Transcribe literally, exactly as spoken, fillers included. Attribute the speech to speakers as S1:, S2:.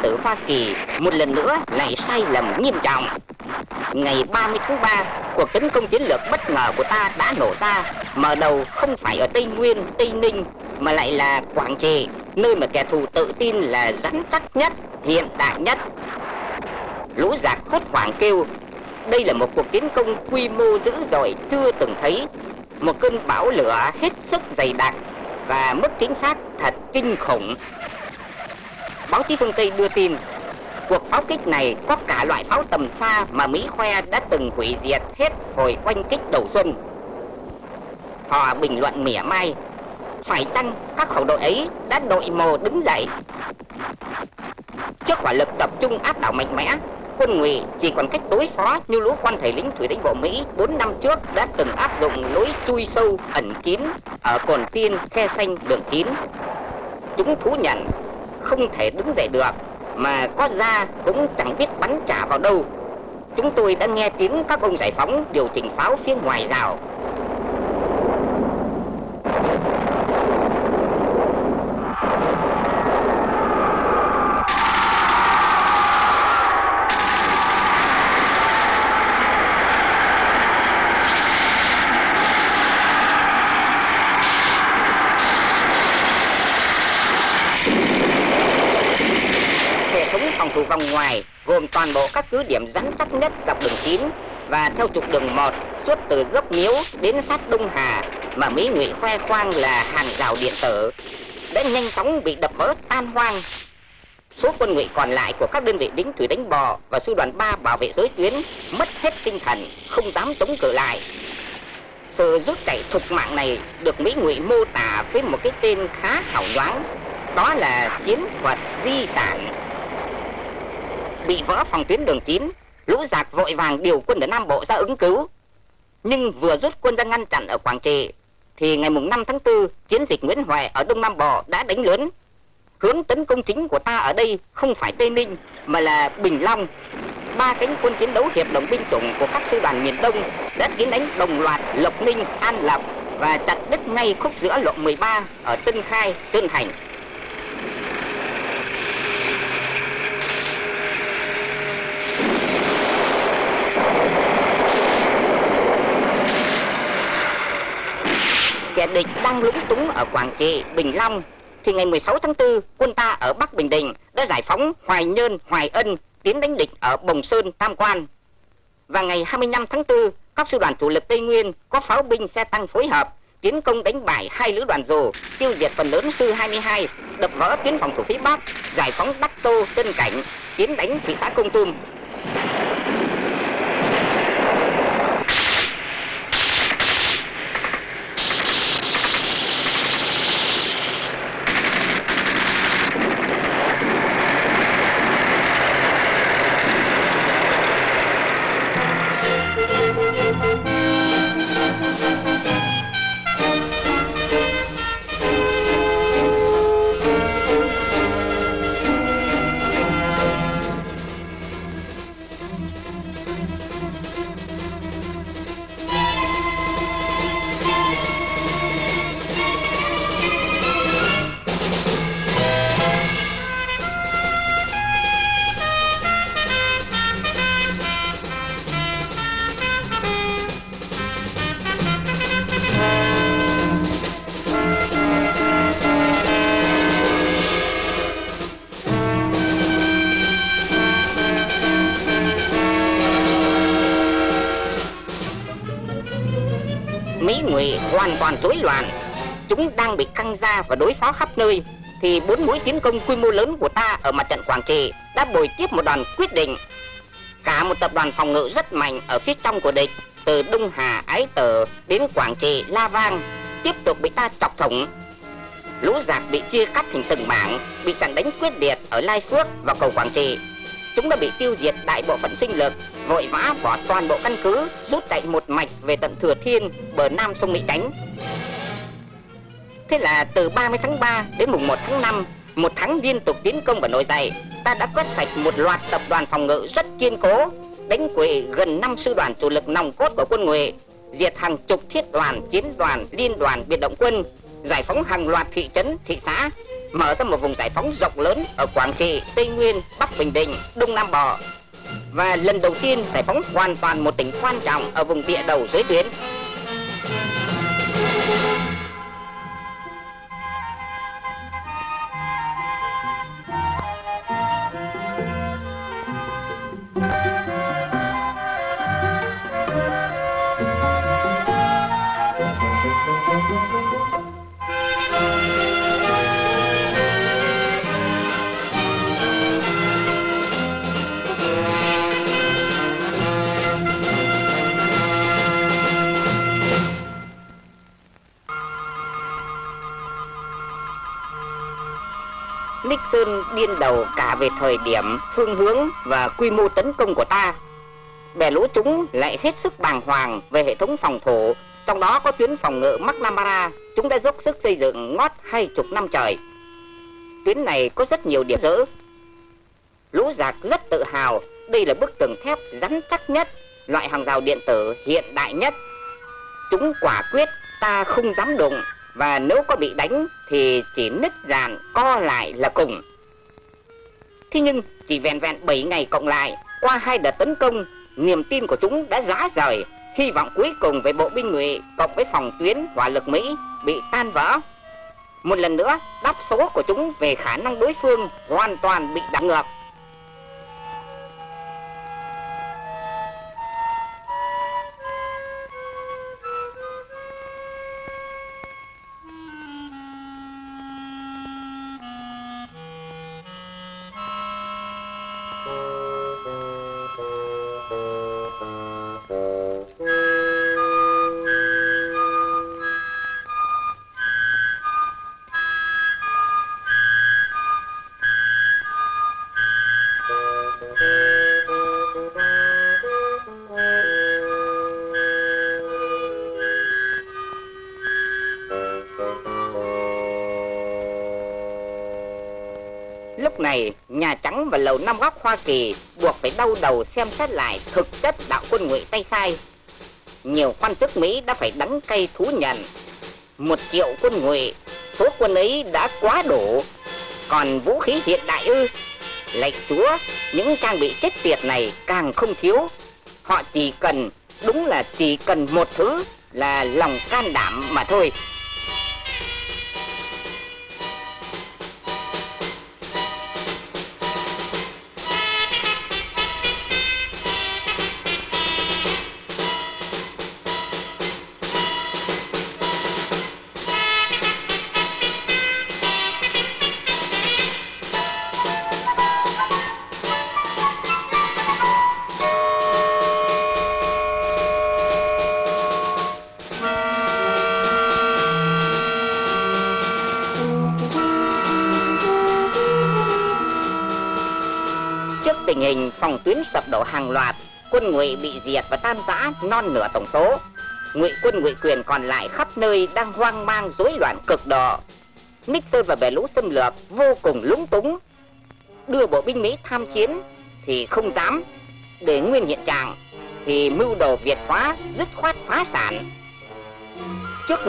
S1: tử Hoa Kỳ một lần nữa lại sai lầm nghiêm trọng. Ngày ba mươi tháng ba, cuộc tấn công chiến lược bất ngờ của ta đã nổ ra, mở đầu không phải ở Tây Nguyên, Tây Ninh, mà lại là Quảng Trị, nơi mà kẻ thù tự tin là rắn chắc nhất, hiện đại nhất. Lũ giặc hốt hoảng kêu, đây là một cuộc tiến công quy mô dữ dội chưa từng thấy, một cơn bão lửa hết sức dày đặc và mức chính xác thật kinh khủng. Báo chí phương Tây đưa tin, cuộc pháo kích này có cả loại pháo tầm xa mà Mỹ khoe đã từng hủy diệt hết hồi oanh kích đầu xuân. Họ bình luận mỉa mai, phải chăng các khẩu đội ấy đã đội mồ đứng dậy? Trước hỏa lực tập trung áp đảo mạnh mẽ, quân Ngụy chỉ còn cách đối phó như lũ quan thầy lính thủy đánh bộ Mỹ bốn năm trước đã từng áp dụng lối chui sâu ẩn kín ở Cồn Tiên, Khe Xanh, Đường Chín. Chúng thú nhận không thể đứng dậy được, mà có ra cũng chẳng biết bắn trả vào đâu. Chúng tôi đã nghe tiếng các ông giải phóng điều chỉnh pháo phía ngoài rào. Thủ vòng ngoài gồm toàn bộ các cứ điểm rắn chắc nhất dọc đường chín và theo trục đường một suốt từ dốc Miếu đến sát Đông Hà mà Mỹ Ngụy khoe khoang là hàng rào điện tử đã nhanh chóng bị đập vỡ tan hoang. Số quân Ngụy còn lại của các đơn vị lính thủy đánh bò và sư đoàn ba bảo vệ giới tuyến mất hết tinh thần, không dám chống cự lại. Sự rút chạy thục mạng này được Mỹ Ngụy mô tả với một cái tên khá hào nhoáng, đó là chiến thuật di tản. Bị vỡ phòng tuyến đường chín, lũ giặc vội vàng điều quân ở Nam Bộ ra ứng cứu. Nhưng vừa rút quân ra ngăn chặn ở Quảng Trị, thì ngày năm tháng tư, chiến dịch Nguyễn Huệ ở Đông Nam Bộ đã đánh lớn. Hướng tấn công chính của ta ở đây không phải Tây Ninh, mà là Bình Long. Ba cánh quân chiến đấu hiệp đồng binh chủng của các sư đoàn miền Đông đã tiến đánh đồng loạt Lộc Ninh, An Lộc và chặt đứt ngay khúc giữa lộ mười ba ở Tân Khai, Trơn Thành. Kẻ địch đang lúng túng ở Quảng Trị, Bình Long, thì ngày mười sáu tháng tư, quân ta ở Bắc Bình Định đã giải phóng Hoài Nhơn, Hoài Ân, tiến đánh địch ở Bồng Sơn, Tam Quan. Và ngày hai mươi lăm tháng tư, các sư đoàn chủ lực Tây Nguyên có pháo binh xe tăng phối hợp tiến công đánh bại hai lữ đoàn Dù, tiêu diệt phần lớn sư hai mươi hai, đập vỡ tuyến phòng thủ phía Bắc, giải phóng Đắc Tô, Tân Cảnh, tiến đánh thị xã Kon Tum. Hoàn toàn rối loạn, chúng đang bị căng ra và đối phó khắp nơi, thì bốn mũi tiến công quy mô lớn của ta ở mặt trận Quảng Trị đã bồi tiếp một đòn quyết định. Cả một tập đoàn phòng ngự rất mạnh ở phía trong của địch, từ Đông Hà, Ái Tờ đến Quảng Trị, La Vang, tiếp tục bị ta chọc thủng. Lũ giặc bị chia cắt thành từng mảng, bị chặn đánh quyết liệt ở Lai Phước và cầu Quảng Trị. Chúng đã bị tiêu diệt đại bộ phận sinh lực, vội vã bỏ toàn bộ căn cứ, rút chạy một mạch về tận Thừa Thiên, bờ nam sông Mỹ Chánh. Thế là từ ba mươi tháng ba đến mùng một tháng năm, một tháng liên tục tiến công và nổi dậy, ta đã quét sạch một loạt tập đoàn phòng ngự rất kiên cố, đánh quỵ gần năm sư đoàn chủ lực nòng cốt của quân Ngụy, diệt hàng chục thiết đoàn, chiến đoàn, liên đoàn, biệt động quân, giải phóng hàng loạt thị trấn, thị xã, mở ra một vùng giải phóng rộng lớn ở Quảng Trị, Tây Nguyên, Bắc Bình Định, Đông Nam Bộ, và lần đầu tiên giải phóng hoàn toàn một tỉnh quan trọng ở vùng địa đầu dưới tuyến. Nixon điên đầu cả về thời điểm, phương hướng và quy mô tấn công của ta. Bè lũ chúng lại hết sức bàng hoàng về hệ thống phòng thủ, trong đó có tuyến phòng ngự McNamara. Chúng đã dốc sức xây dựng ngót hai chục năm trời. Tuyến này có rất nhiều điểm dỡ. Lũ giặc rất tự hào, đây là bức tường thép rắn chắc nhất, loại hàng rào điện tử hiện đại nhất. Chúng quả quyết ta không dám đụng, và nếu có bị đánh thì chỉ nứt dàn co lại là cùng. Thế nhưng chỉ vẹn vẹn bảy ngày cộng lại, qua hai đợt tấn công, niềm tin của chúng đã rã rời. Hy vọng cuối cùng về bộ binh ngụy cộng với phòng tuyến hỏa lực Mỹ bị tan vỡ. Một lần nữa, đáp số của chúng về khả năng đối phương hoàn toàn bị đảo ngược. Lúc này, Nhà Trắng và Lầu Năm Góc Hoa Kỳ buộc phải đau đầu xem xét lại thực chất đạo quân ngụy tay sai. Nhiều quan chức Mỹ đã phải đắng cay thú nhận, một triệu quân ngụy, số quân ấy đã quá đủ, còn vũ khí hiện đại ư? Lạy Chúa, những trang bị chết tiệt này càng không thiếu. Họ chỉ cần, đúng là chỉ cần một thứ là lòng can đảm mà thôi. Tình hình phòng tuyến sập đổ hàng loạt, quân ngụy bị diệt và tan rã non nửa tổng số. Ngụy quân ngụy quyền còn lại khắp nơi đang hoang mang rối loạn cực độ. Nixon và bè lũ xâm lược vô cùng lúng túng. Đưa bộ binh Mỹ tham chiến thì không dám, để nguyên hiện trạng thì mưu đồ Việt hóa dứt khoát phá sản.